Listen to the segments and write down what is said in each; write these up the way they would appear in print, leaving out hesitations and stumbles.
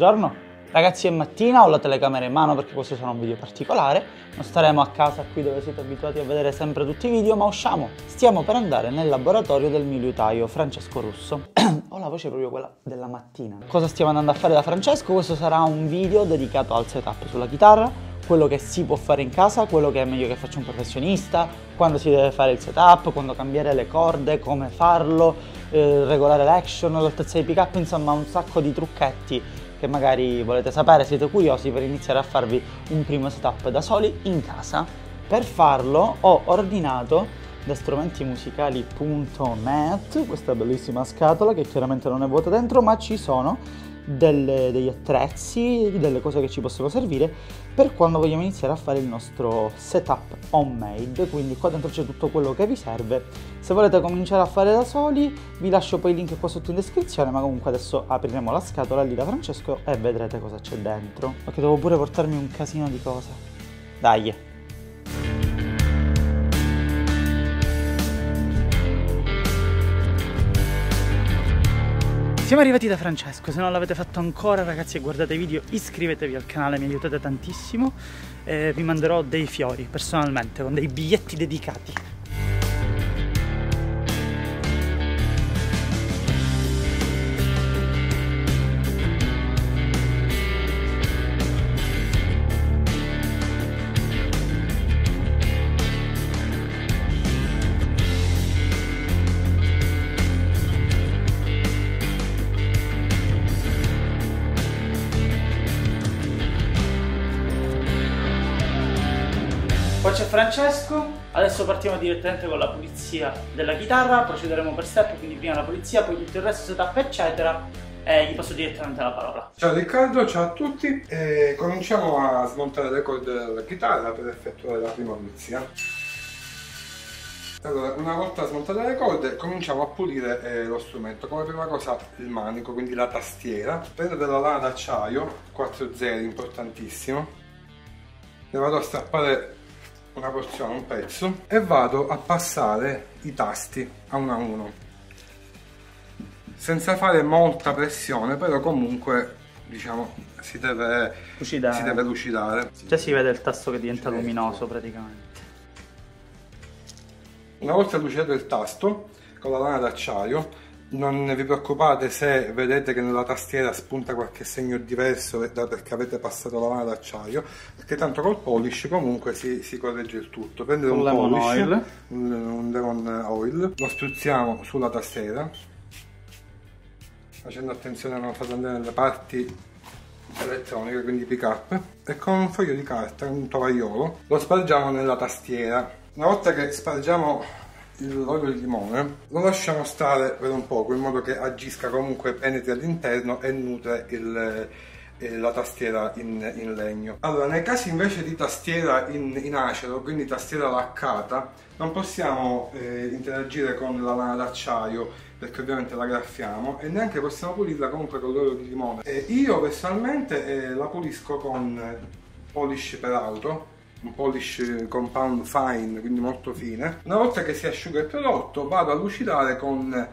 buongiorno. Ragazzi, è mattina, ho la telecamera in mano perché questo sarà un video particolare. Non staremo a casa qui dove siete abituati a vedere sempre tutti i video, ma usciamo. Stiamo per andare nel laboratorio del mio liutaio, Francesco Russo. Ho la voce proprio quella della mattina. Cosa stiamo andando a fare da Francesco? Questo sarà un video dedicato al setup sulla chitarra, quello che si può fare in casa, quello che è meglio che faccia un professionista, quando si deve fare il setup, quando cambiare le corde, come farlo, regolare l'action, l'altezza dei pick-up, insomma un sacco di trucchetti che magari volete sapere, siete curiosi per iniziare a farvi un primo setup da soli in casa. Per farlo ho ordinato da strumentimusicali.net questa bellissima scatola che chiaramente non è vuota dentro, ma ci sono degli attrezzi, delle cose che ci possono servire per quando vogliamo iniziare a fare il nostro setup homemade. Quindi qua dentro c'è tutto quello che vi serve. Se volete cominciare a fare da soli vi lascio poi il link qua sotto in descrizione, ma comunque adesso apriremo la scatola lì da Francesco e vedrete cosa c'è dentro, perché devo pure portarmi un casino di cose. Dai! Siamo arrivati da Francesco. Se non l'avete fatto ancora, ragazzi, e guardate i video, iscrivetevi al canale, mi aiutate tantissimo. Vi manderò dei fiori personalmente con dei biglietti dedicati. Poi c'è Francesco, adesso partiamo direttamente con la pulizia della chitarra, procederemo per step, quindi prima la pulizia, poi tutto il resto, setup eccetera, e gli passo direttamente la parola. Ciao Riccardo, ciao a tutti, cominciamo a smontare le corde della chitarra per effettuare la prima pulizia. Allora, una volta smontate le corde, cominciamo a pulire lo strumento. Come prima cosa il manico, quindi la tastiera. Prendo della lana d'acciaio, 4 zeri, importantissimo, ne vado a strappare una porzione, un pezzo, e vado a passare i tasti a uno, senza fare molta pressione, però comunque diciamo si deve lucidare. Già si vede il tasto che diventa luminoso praticamente. Una volta lucidato il tasto con la lana d'acciaio, non vi preoccupate se vedete che nella tastiera spunta qualche segno diverso perché avete passato la lana d'acciaio, perché tanto col polish comunque si corregge il tutto. Prendete un polish, un lemon oil, lo spruzziamo sulla tastiera, facendo attenzione a non farlo andare nelle parti elettroniche, quindi pick up, e con un foglio di carta, un tovagliolo, lo spargiamo nella tastiera. Una volta che spargiamo l'olio di limone, lo lasciamo stare per un poco in modo che agisca, comunque penetri all'interno e nutre la tastiera in legno. Allora, nei casi invece di tastiera in acero, quindi tastiera laccata, non possiamo interagire con la lana d'acciaio perché ovviamente la graffiamo, e neanche possiamo pulirla comunque con l'olio di limone. Io personalmente la pulisco con polish per auto, un polish compound fine, quindi molto fine. Una volta che si asciuga il prodotto, vado a lucidare con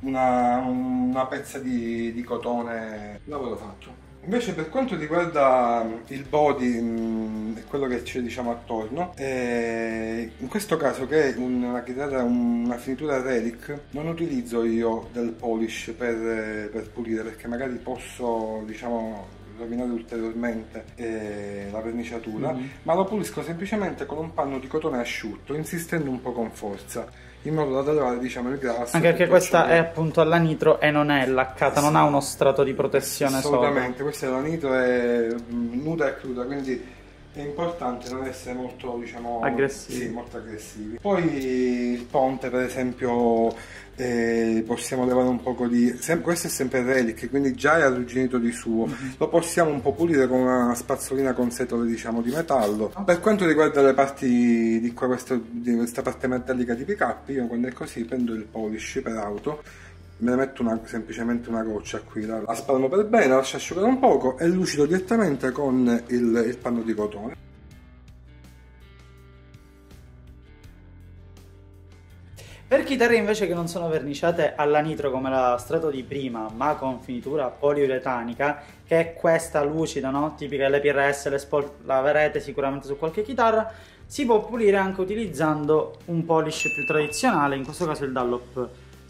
una pezza di cotone. Lavoro fatto. Invece per quanto riguarda il body e quello che c'è diciamo attorno, in questo caso che è una chitarra, una finitura relic, non utilizzo io del polish per pulire, perché magari posso diciamo rovinare ulteriormente la verniciatura, ma lo pulisco semplicemente con un panno di cotone asciutto, insistendo un po' con forza, in modo da togliere diciamo il grasso. Anche perché questa è appunto alla nitro e non è laccata, non ha uno strato di protezione assolutamente sopra. Questa è la nitro, è nuda e cruda, quindi è importante non essere molto diciamo aggressivi. Sì, molto aggressivi. Poi il ponte per esempio possiamo levare un poco questo è sempre relic, quindi già è arrugginito di suo, lo possiamo un po' pulire con una spazzolina con setole diciamo di metallo. Per quanto riguarda le parti di qua, di questa parte metallica di pick up, io quando è così prendo il polish per auto, me ne metto semplicemente una goccia qui, la spalmo per bene, la lascio asciugare un poco e lucido direttamente con il panno di cotone. Per chitarre invece che non sono verniciate alla nitro come la strato di prima, ma con finitura poliuretanica, che è questa lucida, no? Tipica delle PRS, la avrete sicuramente su qualche chitarra, si può pulire anche utilizzando un polish più tradizionale, in questo caso il Dunlop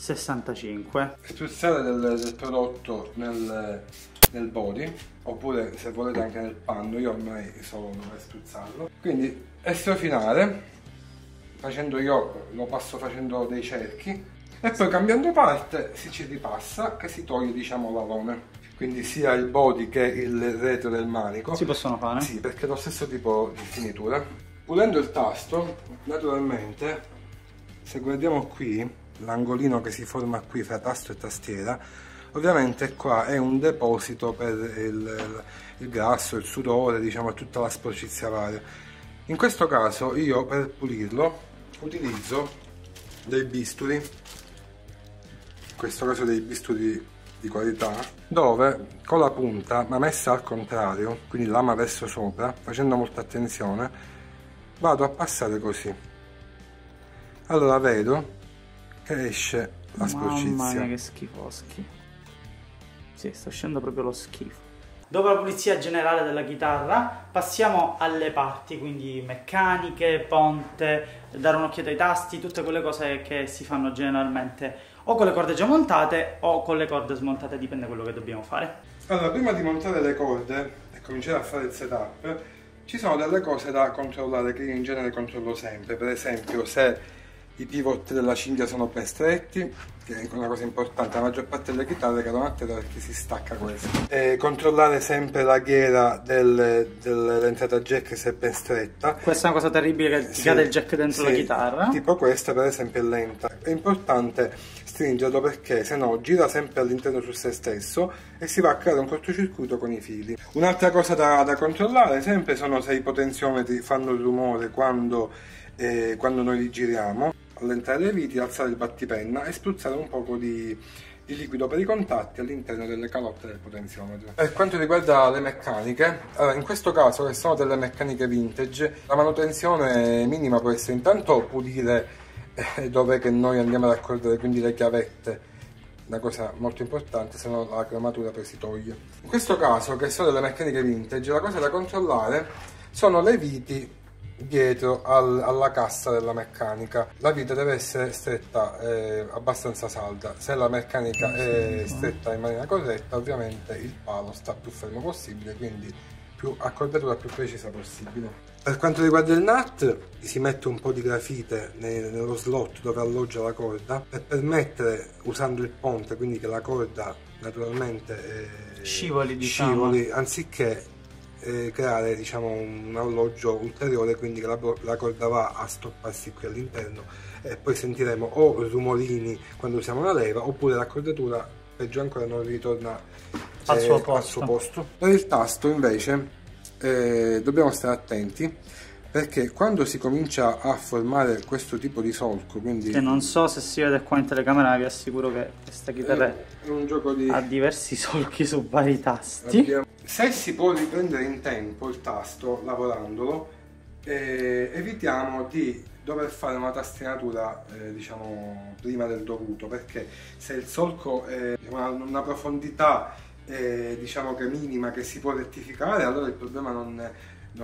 65. Spruzzare del prodotto nel body, oppure se volete anche nel panno, io ormai so dove spruzzarlo. Quindi estrofinare, io lo passo facendo dei cerchi e poi cambiando parte ci ripassa, che si toglie diciamo l'alone, quindi sia il body che il retro del manico. Si possono fare? Sì, perché è lo stesso tipo di finitura. Pulendo il tasto, naturalmente, se guardiamo qui, l'angolino che si forma qui fra tasto e tastiera, ovviamente qua è un deposito per il grasso, il sudore, diciamo tutta la sporcizia varia. In questo caso io per pulirlo utilizzo dei bisturi, in questo caso dei bisturi di qualità, dove con la punta, ma messa al contrario, quindi lama verso sopra, facendo molta attenzione, vado a passare così. Allora vedo che esce la sporcizia. Mamma mia, che schifoschi. Sì, sta uscendo proprio lo schifo. Dopo la pulizia generale della chitarra passiamo alle parti, quindi meccaniche, ponte, dare un'occhiata ai tasti, tutte quelle cose che si fanno generalmente o con le corde già montate o con le corde smontate, dipende da quello che dobbiamo fare. Allora, prima di montare le corde e cominciare a fare il setup, ci sono delle cose da controllare che io in genere controllo sempre. Per esempio, se i pivot della cinghia sono ben stretti, che è una cosa importante, la maggior parte delle chitarre cadono a terra perché si stacca questo. E controllare sempre la ghiera dell'entrata jack se è ben stretta. Questa è una cosa terribile, che ti cade il jack dentro la chitarra. Tipo questa per esempio è lenta. È importante stringerlo perché se no gira sempre all'interno su se stesso e si va a creare un cortocircuito con i fili. Un'altra cosa da controllare sempre sono se i potenziometri fanno il rumore quando noi li giriamo. Allentare le viti, alzare il battipenna e spruzzare un poco di liquido per i contatti all'interno delle calotte del potenziometro. Per quanto riguarda le meccaniche, allora, in questo caso che sono delle meccaniche vintage, la manutenzione minima può essere intanto pulire dove che noi andiamo ad accordare, quindi le chiavette, una cosa molto importante, se no la crematura poi si toglie. In questo caso, che sono delle meccaniche vintage, la cosa da controllare sono le viti dietro alla cassa della meccanica. La vita deve essere stretta abbastanza salda. Se la meccanica è stretta in maniera corretta, ovviamente il palo sta più fermo possibile, quindi più accordatura più precisa possibile. Per quanto riguarda il nut, si mette un po' di grafite nello slot dove alloggia la corda per permettere, usando il ponte, quindi che la corda naturalmente scivoli, anziché creare diciamo un alloggio ulteriore, quindi che la corda va a stopparsi qui all'interno e poi sentiremo o rumorini quando usiamo la leva, oppure l'accordatura peggio ancora non ritorna al suo posto. Per il tasto invece dobbiamo stare attenti, perché quando si comincia a formare questo tipo di solco, quindi che non so se si vede qua in telecamera, vi assicuro che questa chitarra è un gioco ha diversi solchi su vari tasti. Se si può riprendere in tempo il tasto lavorandolo, evitiamo di dover fare una tastinatura diciamo prima del dovuto, perché se il solco ha una profondità diciamo che minima, che si può rettificare, allora il problema non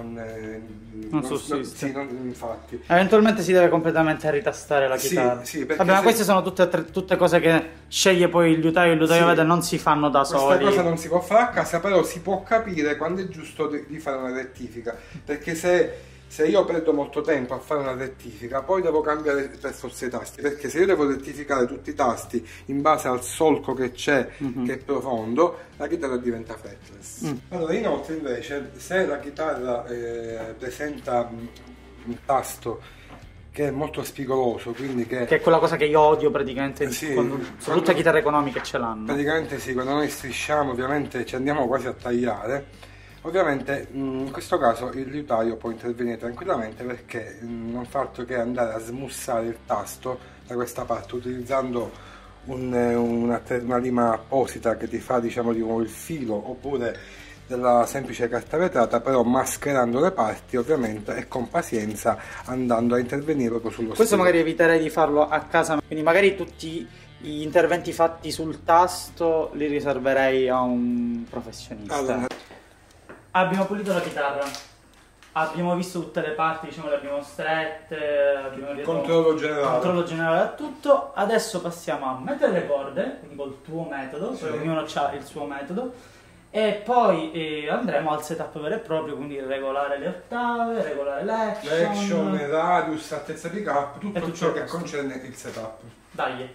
sussiste. Infatti. Eventualmente si deve completamente ritastare la chitarra. Sì, vabbè, ma queste sono tutte cose che sceglie poi il liutaio vede, non si fanno da soli. Questa cosa non si può fare a casa, però si può capire quando è giusto di fare una rettifica, perché se io perdo molto tempo a fare una rettifica, poi devo cambiare per forza i tasti, perché se io devo rettificare tutti i tasti in base al solco che c'è, che è profondo, la chitarra diventa fretless. Allora, inoltre invece, se la chitarra presenta un tasto che è molto spigoloso, quindi che è quella cosa che io odio praticamente, sono tutte chitarre economiche ce l'hanno. Praticamente sì, quando noi strisciamo ovviamente ci andiamo quasi a tagliare. Ovviamente in questo caso il liutaio può intervenire tranquillamente, perché non fa altro che andare a smussare il tasto da questa parte utilizzando una lima apposita che ti fa diciamo di nuovo il filo, oppure della semplice carta vetrata, però mascherando le parti ovviamente e con pazienza andando a intervenire proprio sullo Questo stilo. magari eviterei di farlo a casa, quindi magari tutti gli interventi fatti sul tasto li riserverei a un professionista. Allora, abbiamo pulito la chitarra, abbiamo visto tutte le parti, diciamo, le abbiamo strette, abbiamo detto controllo generale a tutto. Adesso passiamo a mettere le corde, quindi col tuo metodo, sì. Ognuno ha il suo metodo. E poi andremo al setup vero e proprio, quindi regolare le ottave, regolare l'action, il radius, altezza di cap, tutto ciò che concerne il setup. Dai.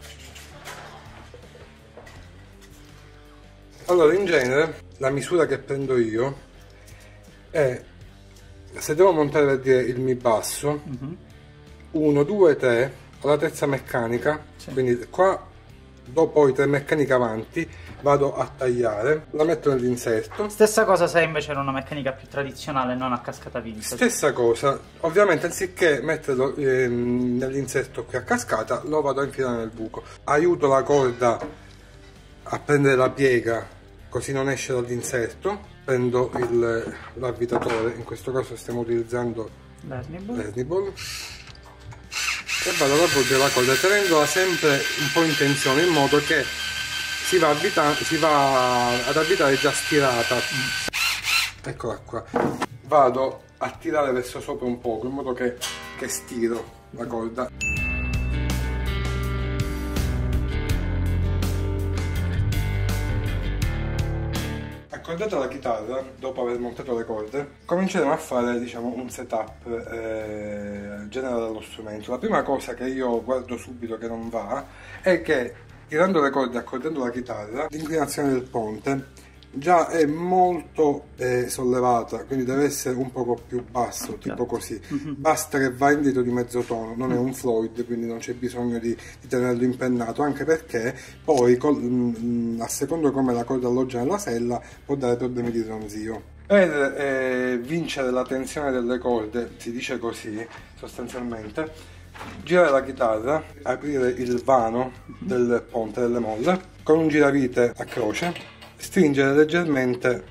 Allora, in genere la misura che prendo io è, se devo montare per dire il mi basso, 1, 2, 3, ho la terza meccanica, sì. Quindi qua do poi 3 meccaniche avanti, vado a tagliare, la metto nell'inserto. Stessa cosa se invece era una meccanica più tradizionale, non a cascata vintage. Stessa cosa, ovviamente anziché metterlo nell'inserto qui a cascata, lo vado a infilare nel buco. Aiuto la corda a prendere la piega, così non esce dall'inserto. Prendo l'avvitatore, in questo caso stiamo utilizzando l'Erniball, e vado ad avvolgere la corda tenendola sempre un po' in tensione, in modo che si va ad avvitare già stirata. Eccola qua. Vado a tirare verso sopra un poco, in modo che stiro la corda. Accordata la chitarra, dopo aver montato le corde, cominceremo a fare, diciamo, un setup generale dello strumento. La prima cosa che io guardo subito che non va è che, tirando le corde e accordando la chitarra, l'inclinazione del ponte già è molto sollevata, quindi deve essere un poco più basso, tipo così. Basta che va indietro di mezzo tono, non è un Floyd, quindi non c'è bisogno di tenerlo impennato, anche perché poi a secondo come la corda alloggia nella sella può dare problemi di ronzio. Per vincere la tensione delle corde, si dice così sostanzialmente, girare la chitarra, aprire il vano del ponte delle molle con un giravite a croce, stringere leggermente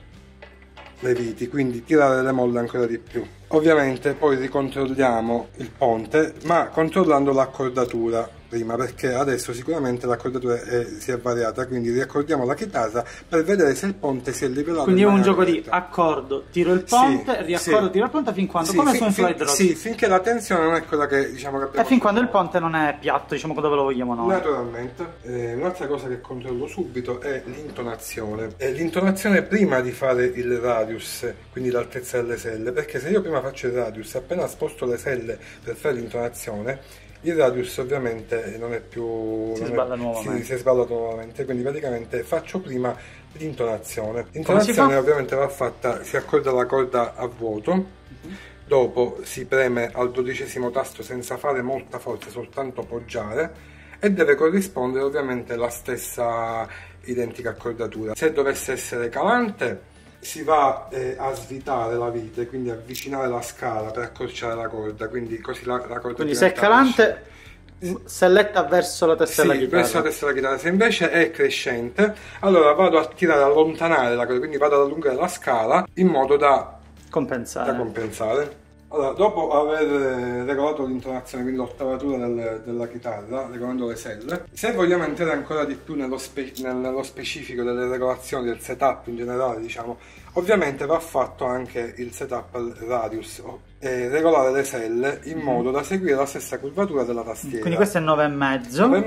le viti, quindi tirare le molle ancora di più. Ovviamente poi ricontrolliamo il ponte, ma controllando l'accordatura prima, perché adesso sicuramente l'accordatura si è variata, quindi riaccordiamo la chitarra per vedere se il ponte si è livellato. Quindi è un gioco di accordo, tiro il ponte, sì, riaccordo, sì. Tiro il ponte fin quando, come su un Floyd Rose. Sì, finché la tensione non è quella che diciamo che abbiamo. E fin quando il ponte non è piatto, diciamo, dove lo vogliamo noi. Naturalmente. Un'altra cosa che controllo subito è l'intonazione. L'intonazione prima di fare il radius, quindi l'altezza delle selle, perché se io prima faccio il radius, appena sposto le selle per fare l'intonazione, il radius ovviamente non è più... si sballa nuovamente. Si è sballato nuovamente, quindi praticamente faccio prima l'intonazione. L'intonazione ovviamente va fatta, si accorda la corda a vuoto, dopo si preme al 12° tasto senza fare molta forza, soltanto poggiare, e deve corrispondere ovviamente la stessa identica accordatura. Se dovesse essere calante, si va a svitare la vite, quindi avvicinare la scala per accorciare la corda, quindi così la corda. Quindi se è calante, selletta verso la testa della chitarra. Verso la testa della chitarra. Se invece è crescente, allora vado a tirare, allontanare la corda, quindi vado ad allungare la scala in modo da compensare. Allora, dopo aver regolato l'intonazione, quindi l'ottavatura della chitarra, regolando le selle, se vogliamo entrare ancora di più nello specifico delle regolazioni del setup in generale, diciamo, ovviamente va fatto anche il setup al radius, e regolare le selle in modo da seguire la stessa curvatura della tastiera. Quindi questo è 9,5.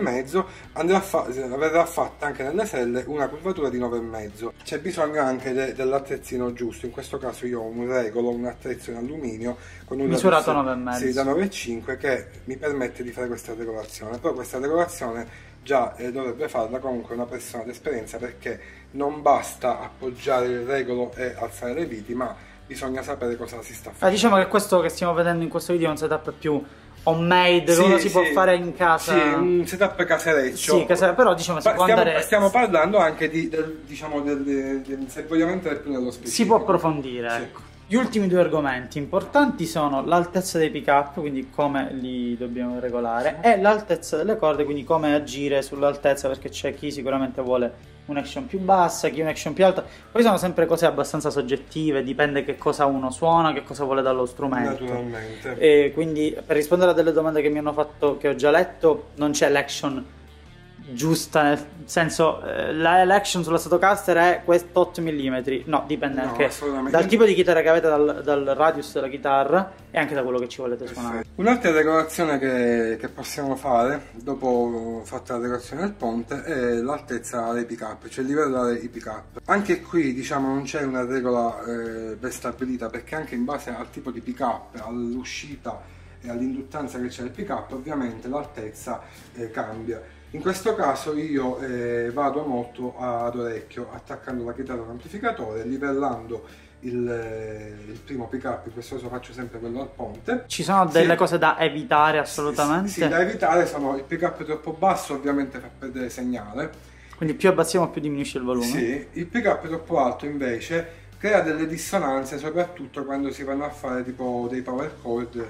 9,5, verrà fatta anche nelle selle una curvatura di 9,5. C'è bisogno anche dell'attrezzino giusto, in questo caso io ho un regolo, un attrezzo in alluminio con un misurato 9,5. Sì, da 9,5, che mi permette di fare questa regolazione. Però questa regolazione già dovrebbe farla comunque una persona d'esperienza, perché non basta appoggiare il regolo e alzare le viti, ma bisogna sapere cosa si sta facendo. Diciamo che questo che stiamo vedendo in questo video è un setup più homemade, come si può fare in casa. Sì, un setup casereccio. Sì, però diciamo si può andare... Stiamo parlando anche se vogliamo entrare più nello specifico. Si può approfondire, sì. Ecco. Gli ultimi due argomenti importanti sono l'altezza dei pick-up, quindi come li dobbiamo regolare, e l'altezza delle corde, quindi come agire sull'altezza, perché c'è chi sicuramente vuole un'action più bassa, chi un'action più alta. Poi sono sempre cose abbastanza soggettive, dipende che cosa uno suona, che cosa vuole dallo strumento. Naturalmente. E quindi per rispondere a delle domande che mi hanno fatto, che ho già letto, non c'è l'action giusta, nel senso l'action sulla Stratocaster è questo 8 mm, no, dipende anche dal tipo di chitarra che avete, dal radius della chitarra e anche da quello che ci volete suonare. Un'altra regolazione che possiamo fare dopo fatta la regolazione del ponte è l'altezza dei pick up, cioè livellare i pick up. Anche qui diciamo non c'è una regola ben stabilita, perché anche in base al tipo di pick up, all'uscita e all'induttanza che c'è il pick up, ovviamente l'altezza cambia. In questo caso io vado molto ad orecchio, attaccando la chitarra all'amplificatore, livellando il primo pick up. In questo caso faccio sempre quello al ponte. Ci sono delle cose da evitare assolutamente? Sì, da evitare sono il pick up troppo basso, ovviamente fa perdere segnale. Quindi più abbassiamo più diminuisce il volume? Sì, il pick up troppo alto invece crea delle dissonanze, soprattutto quando si vanno a fare tipo dei power chord,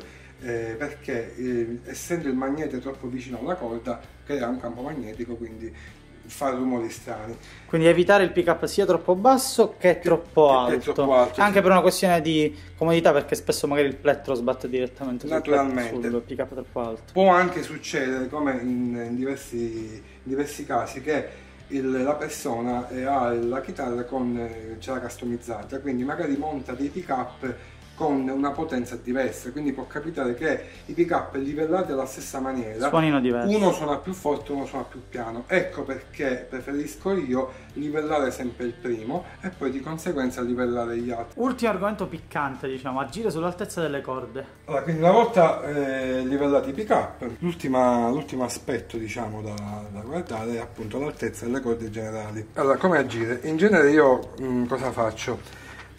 perché essendo il magnete troppo vicino alla corda crea un campo magnetico, quindi fa rumori strani. Quindi evitare il pick up sia troppo basso che troppo alto. Anche per una questione di comodità, perché spesso magari il plettro sbatte direttamente sul pick up troppo alto. Può anche succedere, come in diversi casi, che la persona ha la chitarra ce l'ha customizzata, quindi magari monta dei pick up con una potenza diversa, quindi può capitare che i pick up livellati alla stessa maniera suonino diversi, uno suona più forte, uno suona più piano. Ecco perché preferisco io livellare sempre il primo e poi di conseguenza livellare gli altri. Ultimo argomento piccante, diciamo, agire sull'altezza delle corde. Allora, quindi una volta livellati i pick up, l'ultimo aspetto diciamo da guardare è appunto l'altezza delle corde generali. Allora, come agire? In genere io cosa faccio?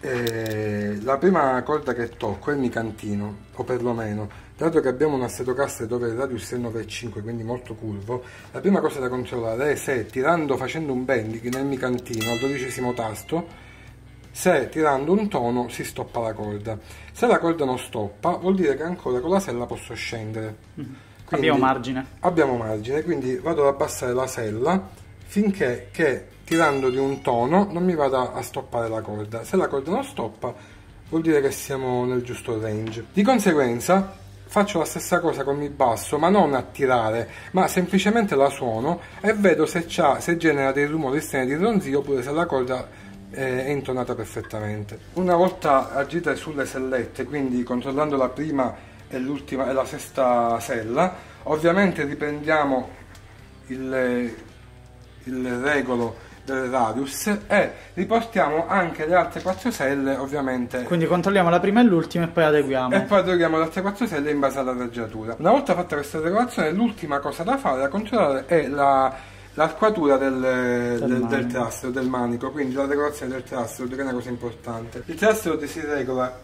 La prima corda che tocco è il micantino, o perlomeno, dato che abbiamo una Stratocaster dove il radius è 9,5, quindi molto curvo, la prima cosa da controllare è se facendo un bending nel micantino al 12° tasto, se tirando un tono si stoppa la corda. Se la corda non stoppa, vuol dire che ancora con la sella posso scendere. Quindi abbiamo margine, quindi vado ad abbassare la sella finché tirando di un tono non mi vada a stoppare la corda. Se la corda non stoppa vuol dire che siamo nel giusto range. Di conseguenza faccio la stessa cosa con il basso, ma non a tirare, ma semplicemente la suono e vedo se genera dei rumori strani di ronzio oppure se la corda è intonata perfettamente. Una volta agite sulle sellette, quindi controllando la prima e l'ultima e la sesta sella, ovviamente riprendiamo il regolo del radius e riportiamo anche le altre 4 selle, ovviamente. Quindi controlliamo la prima e l'ultima e poi adeguiamo. E poi adeguiamo le altre 4 selle in base alla regolatura. Una volta fatta questa regolazione, l'ultima cosa da fare, da controllare, è l'arcuatura del trastero, del manico, quindi la regolazione del trastero, che è una cosa importante. Il trastero si regola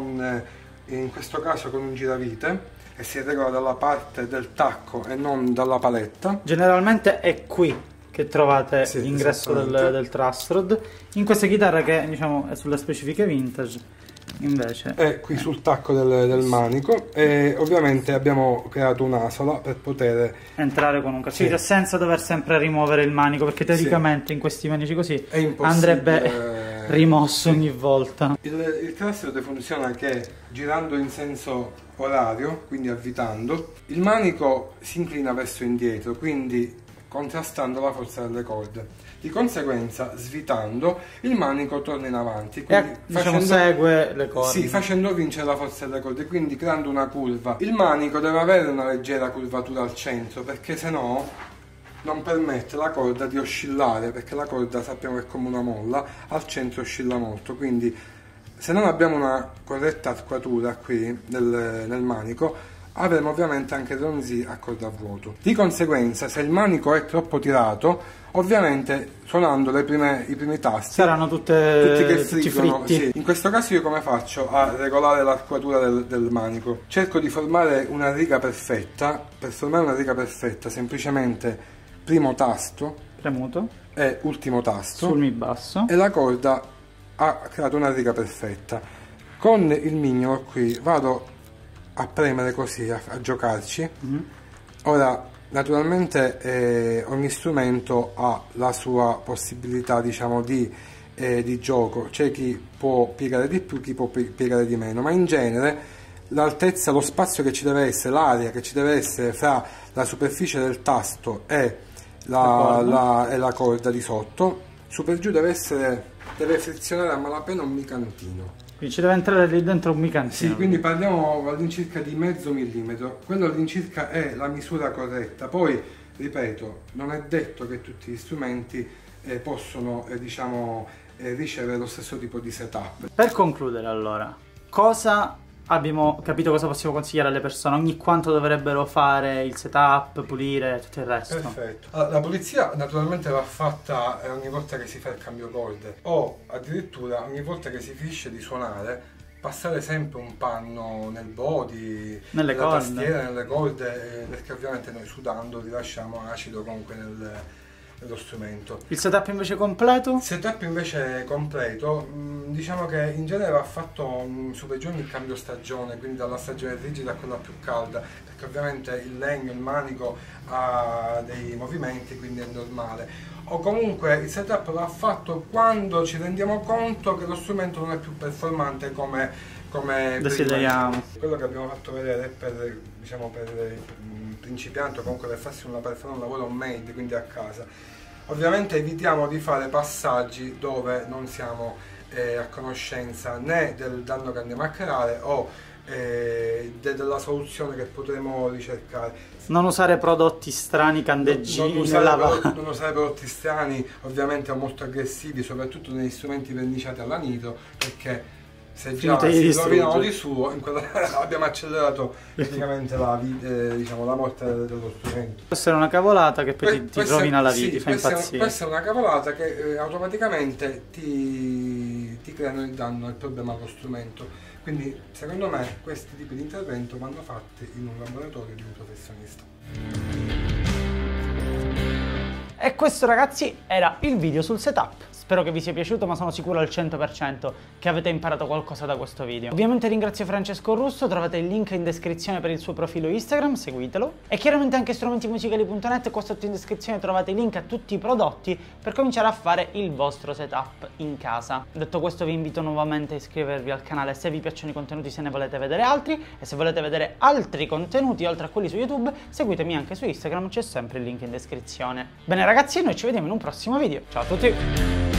in questo caso con un giravite, e si regola dalla parte del tacco e non dalla paletta. Generalmente è qui che trovate l'ingresso del truss rod. In questa chitarra, che diciamo è sulle specifiche vintage, invece è qui sul tacco del manico, e ovviamente abbiamo creato un'asola per poter entrare con un cacciavite senza dover sempre rimuovere il manico, perché teoricamente in questi manici così andrebbe rimosso ogni volta. Il truss rod funziona che girando in senso orario, quindi avvitando, il manico si inclina verso indietro, quindi contrastando la forza delle corde. Di conseguenza, svitando, il manico torna in avanti, quindi segue le corde. Sì, facendo vincere la forza delle corde, quindi creando una curva. Il manico deve avere una leggera curvatura al centro, perché se no non permette alla corda di oscillare, perché la corda sappiamo che è come una molla, al centro oscilla molto, quindi se non abbiamo una corretta arcuatura qui nel manico, avremo ovviamente anche ronzi a corda a vuoto. Di conseguenza, se il manico è troppo tirato, ovviamente suonando i primi tasti saranno tutti fritti. Sì. In questo caso io come faccio a regolare l'arcuatura del manico? Cerco di formare una riga perfetta. Per formare una riga perfetta, semplicemente primo tasto premuto e ultimo tasto sul mi basso, e la corda ha creato una riga perfetta. Con il mignolo qui vado a premere così, a giocarci. Ora, naturalmente ogni strumento ha la sua possibilità, diciamo, di gioco. C'è chi può piegare di più, chi può piegare di meno, ma in genere l'altezza, lo spazio che ci deve essere, l'area che ci deve essere fra la superficie del tasto e la corda di sotto, su per giù deve frizionare a malapena un micantino. Quindi ci deve entrare lì dentro un micantino. Sì, quindi parliamo all'incirca di mezzo millimetro. Quello all'incirca è la misura corretta. Poi, ripeto, non è detto che tutti gli strumenti possono, diciamo, ricevere lo stesso tipo di setup. Per concludere, allora, cosa abbiamo capito, cosa possiamo consigliare alle persone? Ogni quanto dovrebbero fare il setup, pulire, tutto il resto? Perfetto. Allora, la pulizia naturalmente va fatta ogni volta che si fa il cambio corde, o addirittura ogni volta che si finisce di suonare, passare sempre un panno nel body, nella tastiera, nelle corde, perché ovviamente noi sudando rilasciamo acido comunque nello strumento. Il setup invece completo? Il setup invece completo, diciamo che in genere va fatto su per giù il cambio stagione, quindi dalla stagione rigida a quella più calda, perché ovviamente il legno, il manico ha dei movimenti, quindi è normale. O comunque il setup va fatto quando ci rendiamo conto che lo strumento non è più performante come desideriamo. Quello che abbiamo fatto vedere è per, diciamo, per principianti o comunque per fare un lavoro made, quindi a casa. Ovviamente evitiamo di fare passaggi dove non siamo a conoscenza né del danno che andiamo a creare o della soluzione che potremo ricercare. Non usare prodotti strani, candeggini, non usare prodotti strani, ovviamente molto aggressivi, soprattutto negli strumenti verniciati all'anidro, perché se già si rovinano di suo, abbiamo accelerato praticamente diciamo, la morte dello strumento. Può essere una cavolata che poi ti rovina la vita, sì, ti fa impazzire. Può essere una cavolata che automaticamente ti creano il danno, il problema allo strumento. Quindi secondo me questi tipi di intervento vanno fatti in un laboratorio di un professionista. E questo, ragazzi, era il video sul setup. Spero che vi sia piaciuto, ma sono sicuro al 100% che avete imparato qualcosa da questo video. Ovviamente ringrazio Francesco Russo, trovate il link in descrizione per il suo profilo Instagram, seguitelo. E chiaramente anche strumentimusicali.net, qua sotto in descrizione trovate i link a tutti i prodotti per cominciare a fare il vostro setup in casa. Detto questo, vi invito nuovamente a iscrivervi al canale se vi piacciono i contenuti, se ne volete vedere altri, e se volete vedere altri contenuti oltre a quelli su YouTube, seguitemi anche su Instagram, c'è sempre il link in descrizione. Bene ragazzi, noi ci vediamo in un prossimo video. Ciao a tutti!